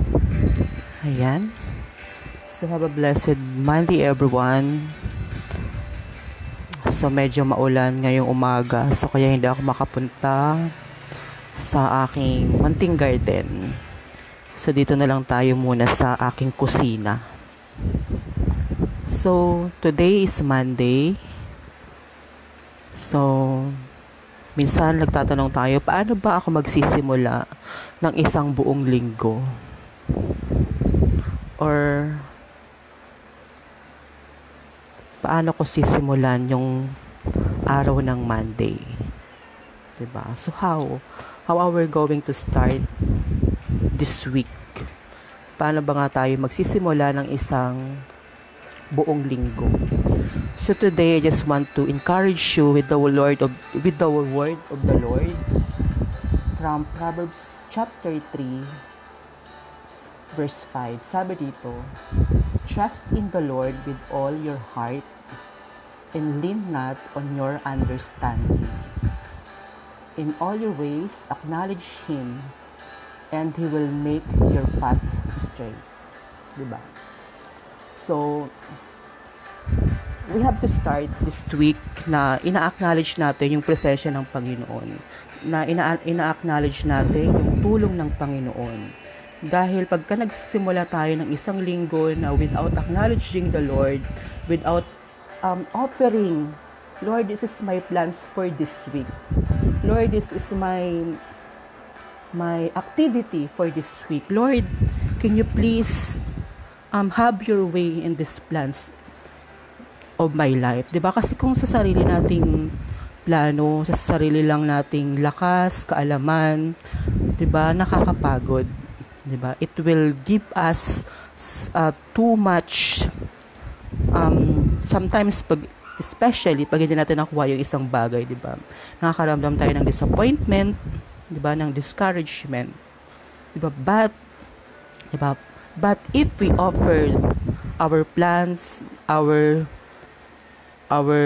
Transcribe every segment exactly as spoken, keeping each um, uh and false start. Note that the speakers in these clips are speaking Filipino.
Ayan. So, have a blessed Monday, everyone. So, medyo maulan ngayong umaga. So, kaya hindi ako makapunta sa aking munting garden. So, dito na lang tayo muna sa aking kusina. So, today is Monday. So, minsan nagtatanong tayo, paano ba ako magsisimula ng isang buong linggo? Or, paano ko sisimulan yung araw ng Monday? Diba? So, how? How are we going to start this week? Paano ba nga tayo magsisimula ng isang buong linggo? So, today, I just want to encourage you with the Lord of, with the word of the Lord from Proverbs chapter three, verse five. Sabi dito, trust in the Lord with all your heart and lean not on your understanding. In all your ways, acknowledge Him and He will make your paths straight. Diba? So, we have to start this week na ina-acknowledge natin yung presensya ng Panginoon. Na ina- ina-acknowledge natin yung tulong ng Panginoon. Dahil pagka nagsimula tayo ng isang linggo na without acknowledging the Lord, without um, offering, Lord, this is my plans for this week. Lord, this is my my activity for this week. Lord, can you please um, have your way in these plans of my life? Diba? Kasi kung sa sarili nating plano, sa sarili lang nating lakas, kaalaman, diba, nakakapagod. Diba? It will give us uh, too much um, sometimes pag, especially pag hindi natin nakuha yung isang bagay, diba? Nakakaramdam tayo ng disappointment, diba? Ng discouragement, diba? But diba? But if we offer our plans, our our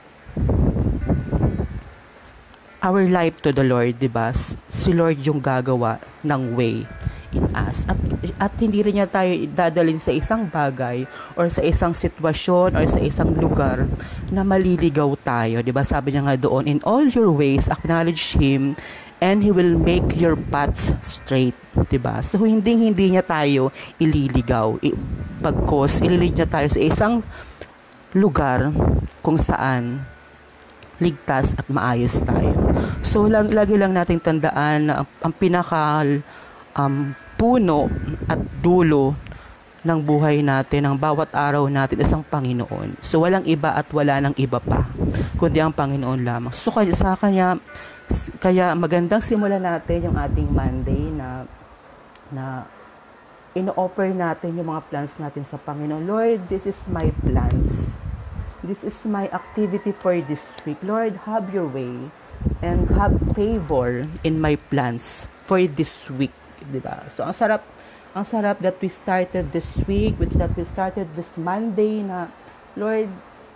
our life to the Lord, diba? Si Lord yung gagawa ng way in us. At, at hindi rin niya tayo dadalhin sa isang bagay or sa isang sitwasyon or sa isang lugar na maliligaw tayo. Diba? Sabi niya nga doon, in all your ways, acknowledge Him and He will make your paths straight. Diba? So, hindi hindi niya tayo ililigaw. I, pagkos, ililig niya tayo sa isang lugar kung saan ligtas at maayos tayo. So, lang, lagi lang nating tandaan na ang, ang pinaka um, puno at dulo ng buhay natin, ng bawat araw natin, isang Panginoon. So, walang iba at wala nang iba pa, kundi ang Panginoon lamang. So, kaya, sa Kanya, kaya magandang simulan natin yung ating Monday na, na ino-offer natin yung mga plans natin sa Panginoon. Lord, this is my plans. This is my activity for this week. Lord, have your way and have favor in my plans for this week. Diba? So, ang sarap, ang sarap that we started this week, with that we started this Monday na, Lord,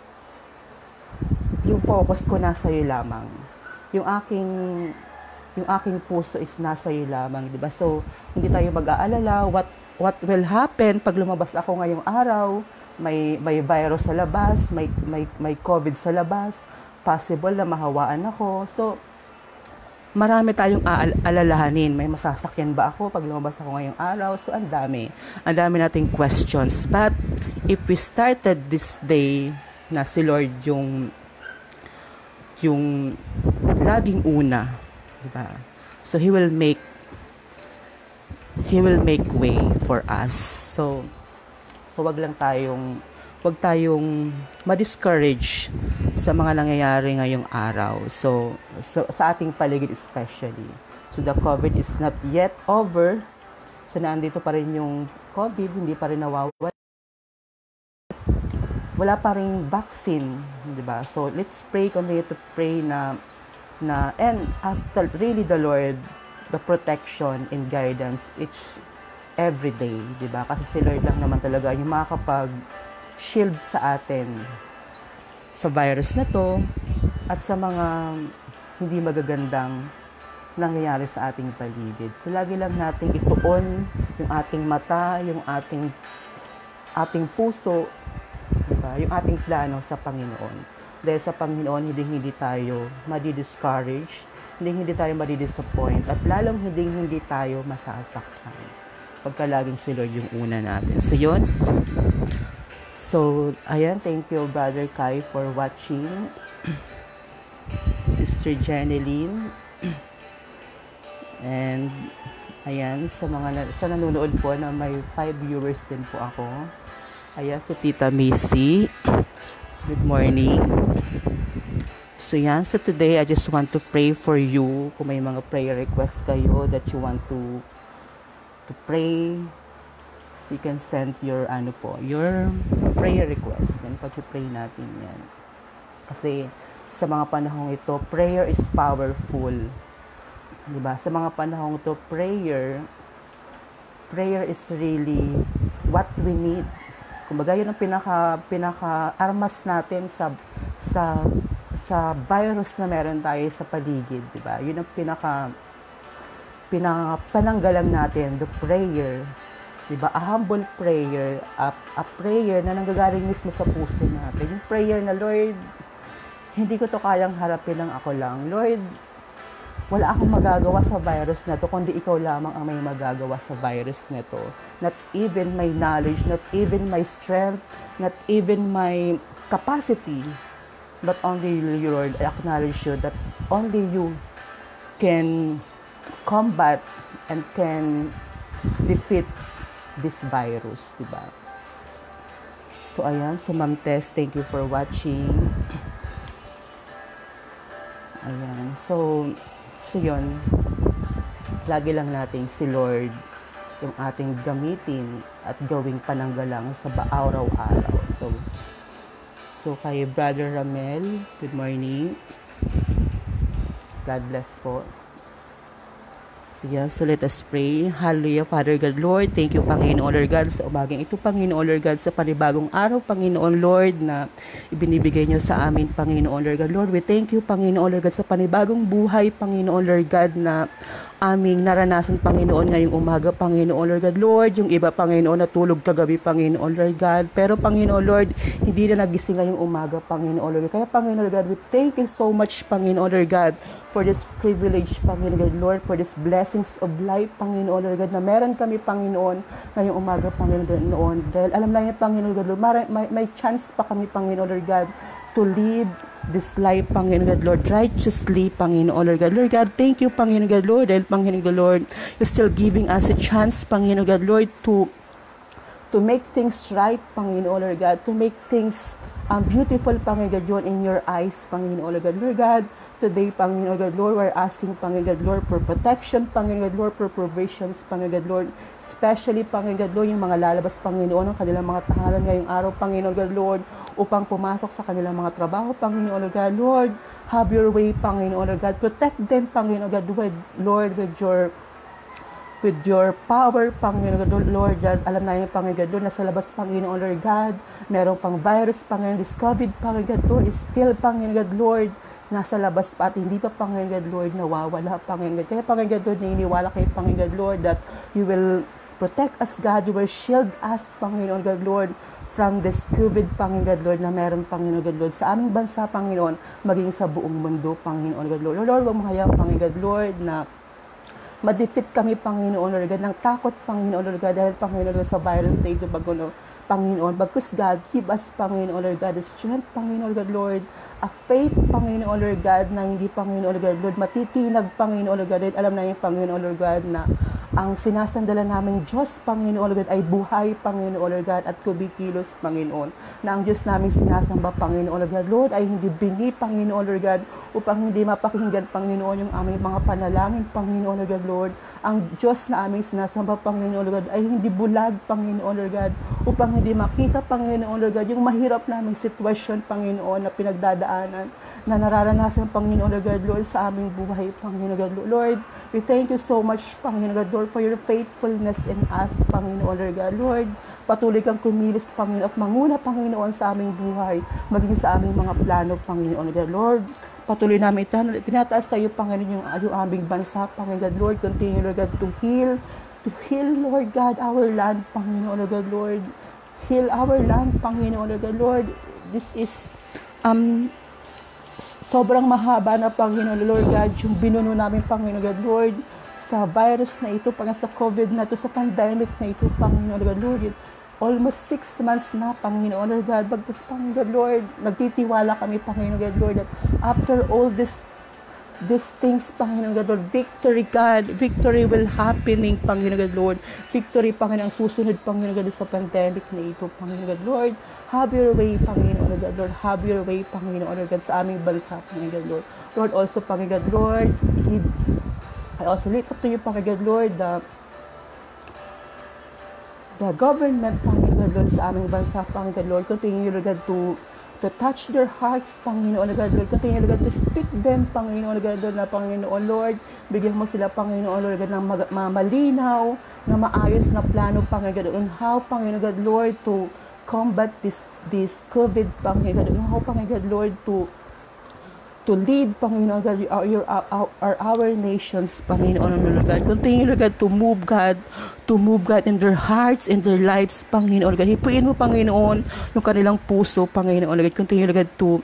yung focus ko nasa iyo lamang. Yung aking, yung aking puso is nasa iyo lamang. Diba? So, hindi tayo mag-aalala what, what will happen pag lumabas ako ngayong araw, may, may virus sa labas, may, may, may COVID sa labas, possible na mahawaan ako. So, marami tayong alalahanin. May masasakyan ba ako pag lumabas ako ngayong araw? So, ang dami. Ang dami nating questions. But, if we started this day na si Lord yung yung laging una, diba? So, He will make He will make way for us. So, so wag lang tayong wag tayong ma-discourage sa mga nangyayari ngayong araw. So, so, sa ating paligid especially. So, the COVID is not yet over. So, nandito pa rin yung COVID, hindi pa rin nawawala. Wala pa rin vaccine, di ba? So, let's pray, continue to pray na, na and ask the, really the Lord, the protection and guidance each, every day, di ba? Kasi si Lord lang naman talaga yung makakapag shield sa atin sa virus na to at sa mga hindi magagandang nangyayari sa ating paligid. So, lagi lang natin ituon yung ating mata, yung ating ating puso, diba? Yung ating plano sa Panginoon. Dahil sa Panginoon, hindi hindi tayo madi-discourage, hindi hindi tayo madi-disappoint, at lalong hindi hindi tayo masasaktan. Pagka laging si Lord yung una natin. So, yun. So, ayan, thank you, Brother Kai, for watching. Sister Jeneline. And, ayan, sa mga sa nanonood po na may five viewers din po ako. Ayan, si Tita Missy. Good morning. So, yan. So, today, I just want to pray for you. Kung may mga prayer requests kayo that you want to to pray, so you can send your, ano po, your prayer request. Then, pag-pray natin yan. Kasi, sa mga panahong ito, prayer is powerful. Diba? Sa mga panahong ito, prayer, prayer is really what we need. Kumbaga, yun ang pinaka, pinaka armas natin sa, sa, sa virus na meron tayo sa paligid. Diba? Yun ang pinaka, pinaka pananggalang natin, the prayer. Diba? A humble prayer, a, a prayer na nanggagaling mismo sa puso natin. Yung prayer na, Lord, hindi ko to kayang harapin ng ako lang. Lord, wala akong magagawa sa virus na to, kundi ikaw lamang ang may magagawa sa virus na to. Not even my knowledge, not even my strength, not even my capacity, but only you, Lord. I acknowledge you that only you can combat and can defeat this virus, diba? So, ayan. So, Ma'am Tess, thank you for watching. Ayan. So, so yun. Lagi lang natin si Lord yung ating gamitin at gawing pananggalang sa araw-araw. So, so kay Brother Ramel, good morning. God bless po. So, yeah, so let us pray. Hallelujah, Father God, Lord. Thank you, Panginoon, Lord God, sa umagang ito, Panginoon, Lord God, sa panibagong araw, Panginoon, Lord, na ibinibigay niyo sa amin, Panginoon, Lord God. Lord, we thank you, Panginoon, Lord God, sa panibagong buhay, Panginoon, Lord God, na aming naranasan, Panginoon, ngayong umaga, Panginoon, Lord God. Lord, yung iba, Panginoon, natulog kagabi, Panginoon, Lord God. Pero, Panginoon, Lord, hindi na nagising ngayong umaga, Panginoon, Lord God. Kaya, Panginoon, Lord God, we thank you so much, Panginoon, Lord God, for this privilege, Panginoon God, Lord, for this blessings of life, Panginoon Lord God, na meron kami, Panginoon, ngayong umaga, Panginoon noon. Dahil alam lang yung Panginoon God, Lord, may, may, may chance pa kami, Panginoon Lord God, to live this life, Panginoon God, Lord, righteously, Panginoon Lord God. Lord God, thank you, Panginoon God, Lord, dahil Panginoon God, Lord, you're still giving us a chance, Panginoon God, Lord, to to make things right, Panginoon Lord God, to make things um, beautiful, Panginoon God, Lord, in your eyes, Panginoon Lord God. Lord God, today, Panginoon God, Lord, we're asking, Panginoon God, Lord, for protection, Panginoon God, Lord, for provisions, Panginoon God, Lord, especially, Panginoon God, Lord, yung mga lalabas, Panginoon, ng kanilang mga tahanan ngayong araw, Panginoon God, Lord, upang pumasok sa kanilang mga trabaho, Panginoon Lord God, Lord, have your way, Panginoon Lord God, protect them, Panginoon God, with, Lord, with your with your power, Panginoon God, Lord, God, alam na yung Panginoon God, Lord, nasa labas, Panginoon Lord God, merong pang virus, Panginoon, this COVID, Panginoon God, Lord, is still, Panginoon God, Lord, nasa labas pa at hindi pa, Panginoon God, Lord, nawawala, Panginoon God. Kaya, Panginoon God, Lord, naniniwala kayo, Panginoon God, Lord, that you will protect us, God, you will shield us, Panginoon God, Lord, from this COVID, Panginoon God, Lord, na meron, Panginoon God, Lord, sa aming bansa, Panginoon, maging sa buong mundo, Panginoon God, Lord. Lord, huwag mo hayaan, Panginoon God, Lord, na ma-defeat kami, Panginoon Lord God, ng takot, Panginoon Lord God, dahil, Panginoon Lord, sa virus na ito, bago, Panginoon, bagkus, God, give us, Panginoon Lord God, the strength, Panginoon God, Lord, a faith, Panginoon Lord God, na hindi, Panginoon Lord God, Lord, matitinag, Panginoon Lord God, dahil alam na yung Panginoon Lord God, na ang sinasandala namin Diyos, Panginoon Lord God, ay buhay, Panginoon Lord God, at kumikilos, Panginoon, na ang Diyos namin sinasamba, Panginoon Lord God, Lord, ay hindi bingi, Panginoon Lord God, upang hindi mapakinggan, Panginoon, yung aming mga panalangin, Panginoon Lord God, Lord, ang Diyos na aming sinasamba, Panginoon Lord God, ay hindi bulag, Panginoon Lord God, upang hindi makita, Panginoon Lord God, yung mahirap naming sitwasyon, Panginoon, na pinagdadaanan, na nararanasan, Panginoon Lord God, Lord, sa aming buhay, Panginoon God, Lord, we thank you so much, Panginoon God, Lord, for your faithfulness in us, Panginoon Lord God, Lord, patuloy kang kumilos, Panginoon, at manguna, Panginoon, sa aming buhay, maging sa aming mga plano, Panginoon God, Lord, patuloy namin ito, tinataas tayo, Panginoon, yung, yung aming bansa, Panginoon God, Lord, continue, Lord God, to heal, to heal, Lord God, our land, Panginoon, Lord God, Lord. Heal our land, Panginoon, Lord God, Lord. This is, um, sobrang mahaba na, Panginoon, Lord God, yung binuno namin, Panginoon, God, Lord, sa virus na ito, pang sa COVID na ito, sa pandemic na ito, Panginoon, God, Lord, almost six months na, Panginoon, God, Lord, bagkus, Panginoon, God, Lord, nagtitiwala kami, Panginoon, God, Lord, that after all this, these things, Panginoon, God, Lord, victory, God, victory will happening, Panginoon, God, Lord, victory, Panginoon, ang susunod, Panginoon, God, sa pandemic na ito, Panginoon, God, Lord, have your way, Panginoon, God, Lord, have your way, Panginoon, God, sa aming bansa, Panginoon, God, Lord, Lord, also, Panginoon, God, Lord, he, I also lift up to you, Panginoon, God, Lord, the, the government, Panginoon, God, Lord, sa aming bansa, Panginoon, God, Lord, continue, God, to, to touch their hearts, Panginoon, God, Lord, continue, God, to speak them, Panginoon, God, Lord, na Panginoon, Lord, bigyan mo sila, Panginoon, Lord, God, ng mag- malinaw, na maayos na plano, Panginoon, God, on how, Panginoon, God, Lord, to combat this, this COVID, Panginoon, God, on how, Panginoon, God, Lord, to to lead, Panginoon God, our, your, our, our, our nations, Panginoon, Lord God. Continue, Lord God, to move, God, to move, God, in their hearts, in their lives, Panginoon God. Hipuin mo, Panginoon, yung kanilang puso, Panginoon, Lord God. Continue, Lord God, to,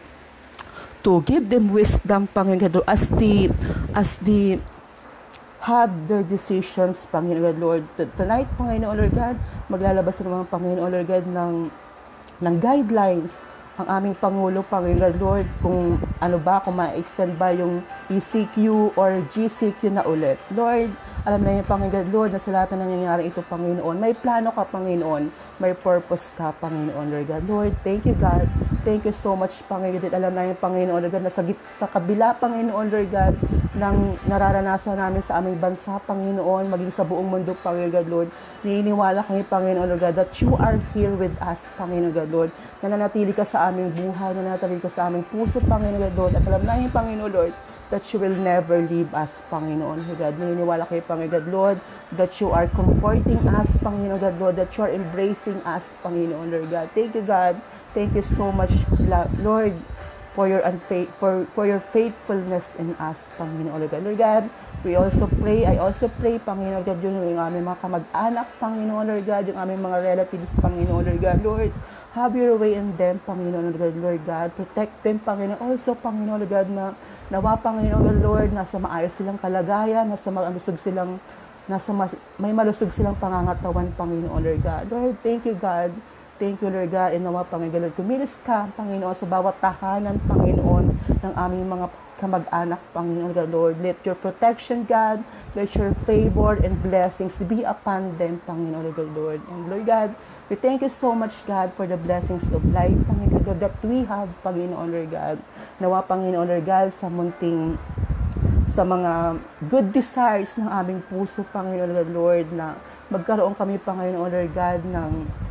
to give them wisdom, Panginoon God, as the, as the, have their decisions, Panginoon God, Lord. Tonight, Panginoon, Lord God, maglalabas na mga Panginoon, Lord God, ng, ng guidelines, ang aming Pangulo, Panginoon Lord, kung ano ba, kung ma-extend ba yung E C Q or G C Q na ulit. Lord, alam na yun, Panginoon Lord, na sa lahat na nangyayari ito, Panginoon. May plano ka, Panginoon. May purpose ka, Panginoon, Lord God. Lord, thank you, God. Thank you so much, Panginoon. Alam na yun, Panginoon, Lord God, na sa, sa kabila, Panginoon, Lord God, ng nararanasan namin sa aming bansa, Panginoon, maging sa buong mundo, Panginoon God, Lord. Niniwala kami, Panginoon, Lord God, that you are here with us, Panginoon God, Lord. Nananatili ka sa aming buhay, nananatili ka sa aming puso, Panginoon God, Lord. At alam na yun, Panginoon, Lord, that you will never leave us, Panginoon God. Naniniwala kayo, Panginoon God, Lord, that you are comforting us, Panginoon God, Lord, that you are embracing us, Panginoon, Lord God. Thank you, God. Thank you so much, Lord, for your unfaith for for your faithfulness in us, Panginoon, Lord God. Lord God, we also pray, I also pray, Panginoon God, yung aming mga kamag-anak, Panginoon, Lord God, yung aming mga relatives, Panginoon, Lord God, Lord, have your way in them, Panginoon, Lord God, Lord God, protect them, Panginoon, also, Panginoon, Lord God, na nawa, Panginoon, God, Lord, nasa maayos silang kalagayan, nasa malusog silang, nasa mas, may malusog silang pangangatawan, Panginoon, Lord God. Lord, thank you, God. Thank you, Lord God, and nawa, Panginoon, Lord, kumilos ka, Panginoon, sa bawat tahanan, Panginoon, ng aming mga kamag-anak, Panginoon, God, Lord. Let your protection, God, let your favor and blessings be upon them, Panginoon, God, Lord. And Lord God, we thank you so much, God, for the blessings of life, Panginoon, God, that we have, Panginoon, Lord God. Nawa, Panginoon, Lord God, sa munting, sa mga good desires ng aming puso, Panginoon, God, Lord, na magkaroon kami, Panginoon, Lord God, ng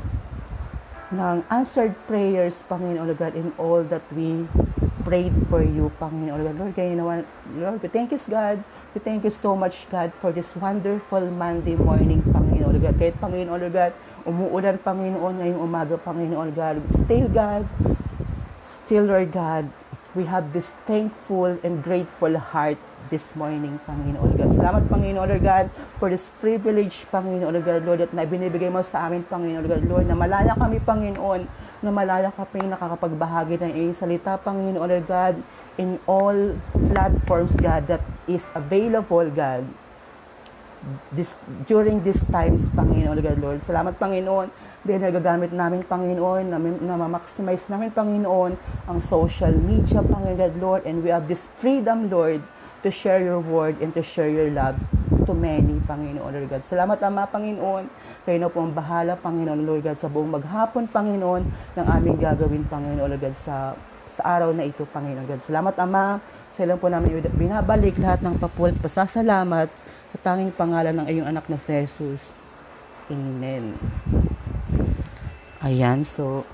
ng answered prayers, Panginoon God, in all that we prayed for you, Panginoon God. Lord, kaya naman, Lord, we thank you, God. We thank you so much, God, for this wonderful Monday morning, Panginoon God. Kahit, Panginoon God, umuulan, Panginoon, ngayong umaga, Panginoon God. Still, God, still, Lord God, we have this thankful and grateful heart this morning, Panginoon God. Salamat, Panginoon God, for this privilege, Panginoon God, Lord, at na binibigay mo sa amin, Panginoon God, Lord, na malaya kami, Panginoon, na malaya kami nakakapagbahagi ng iyong salita, Panginoon God, in all platforms, God, that is available, God, this, during these times, Panginoon God, Lord. Salamat, Panginoon, dahil nagagamit namin, Panginoon, na, na ma-maximize namin, Panginoon, ang social media, Panginoon God, Lord, and we have this freedom, Lord, to share your word and to share your love to many, Panginoon, Lord God. Salamat, Ama, Panginoon. Kayo na po ang bahala, Panginoon, Lord God, sa buong maghapon, Panginoon, ng aming gagawin, Panginoon, Lord God, sa, sa araw na ito, Panginoon, God. Salamat, Ama. Sa ilang po namin binabalik lahat ng papulit pasasalamat sa tanging pangalan ng iyong anak na si Jesus. Amen. Ayan, so,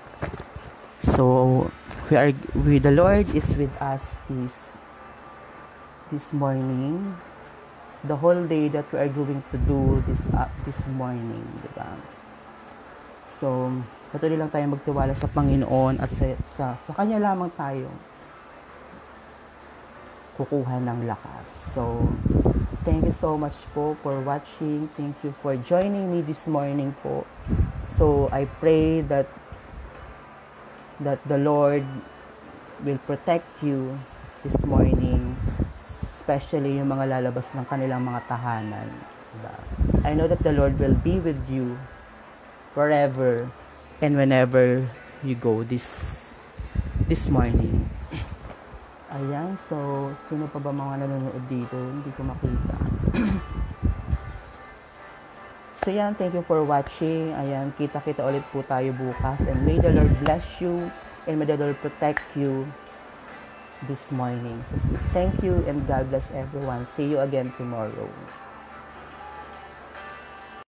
so, we are, we, the Lord is with us this this morning, the whole day that we are going to do this uh, this morning, di ba? So, patuloy lang tayo magtiwala sa Panginoon at sa, sa, sa Kanya lamang tayo kukuha ng lakas. So, thank you so much po for watching. Thank you for joining me this morning po. So, I pray that that the Lord will protect you this morning, especially yung mga lalabas ng kanilang mga tahanan. Diba? I know that the Lord will be with you wherever and whenever you go this this morning. Ayan, so, sino pa ba mga nanonood dito? Hindi ko makita. So, yan, thank you for watching. Ayan, kita-kita ulit po tayo bukas. And may the Lord bless you and may the Lord protect you this morning. So, thank you and God bless everyone. See you again tomorrow.